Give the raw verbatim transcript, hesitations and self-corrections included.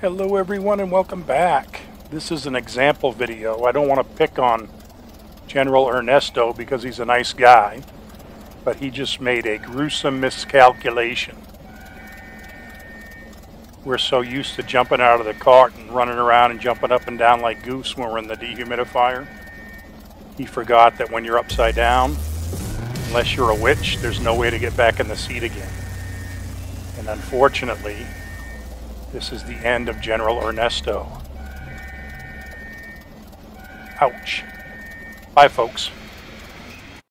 Hello everyone and welcome back. This is an example video. I don't want to pick on GeneralErnesto because he's a nice guy, but he just made a gruesome miscalculation. We're so used to jumping out of the cart and running around and jumping up and down like goose when we're in the dehumidifier. He forgot that when you're upside down, unless you're a witch, there's no way to get back in the seat again. And unfortunately, this is the end of GeneralErnesto. Ouch. Bye, folks.